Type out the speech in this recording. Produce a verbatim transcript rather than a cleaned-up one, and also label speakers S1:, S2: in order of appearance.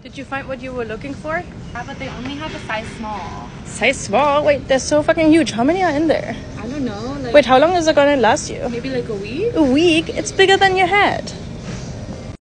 S1: Did you find what you were looking for?
S2: Yeah, but they only have a size small.
S1: Size small? Wait, they're so fucking huge. How many are in there?
S2: I don't know. Like,
S1: Wait, how long is it gonna last you?
S2: maybe like a week?
S1: A week? It's bigger than your head.